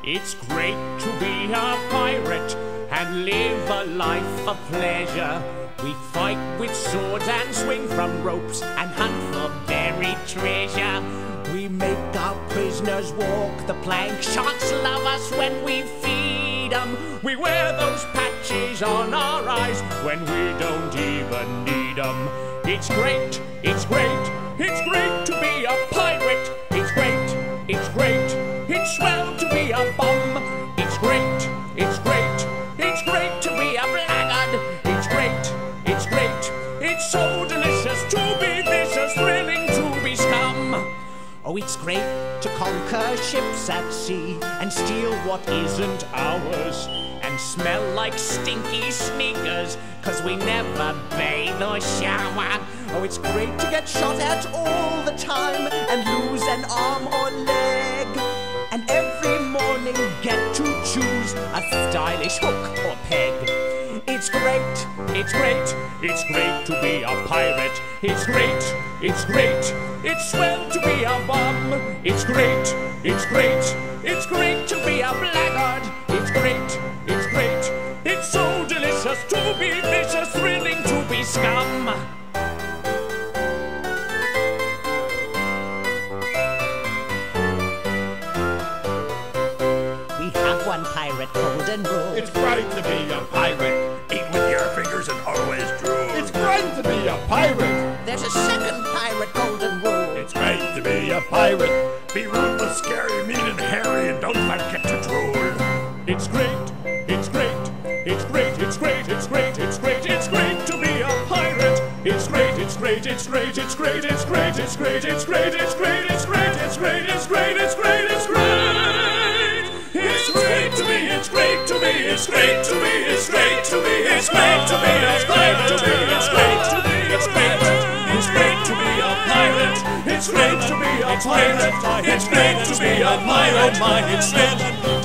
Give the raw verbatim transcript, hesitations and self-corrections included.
It's great to be a pirate and live a life of pleasure. We fight with swords and swing from ropes and hunt for buried treasure. We make our prisoners walk the plank. Sharks love us when we feed them. We wear those patches on our eyes when we don't even need them. It's great, it's great, it's great to be a pirate. It's great, it's great, it's swell to be a bum. It's great, it's great, it's great to be a blackguard. It's great, it's great, it's so delicious to be vicious, thrilling to be scum. Oh, it's great to conquer ships at sea and steal what isn't ours, and smell like stinky sneakers, cause we never bathe or shower. Oh, it's great to get shot at all the time and lose an arm or leg, and every morning get to choose a stylish hook or peg. It's great, it's great, it's great to be a pirate. It's great, it's great, it's swell to be a bum. It's great, it's great, it's great to be a blackguard. It's great, it's great, it's so delicious to be vicious, thrilling to be scum. We have one pirate golden rule. It's great to be a pirate. Eat with your fingers and always drool. It's great to be a pirate. There's a second pirate golden rule. It's great to be a pirate. Be ruthless, scary, mean and hairy, and don't forget to drool. It's great, it's great, it's great, it's great, it's great, it's great, it's great to be a pirate. It's great, it's great, it's great, it's great, it's great, it's great, it's great, it's great, it's great, it's great, it's great, it's great, it's great. It's great to be, it's great to be, it's great to be, it's great to be, it's great to be, it's great to be, it's great to be, it's great, it's great to be a pirate. It's great to be a pirate. It's great to be a pirate. It's great.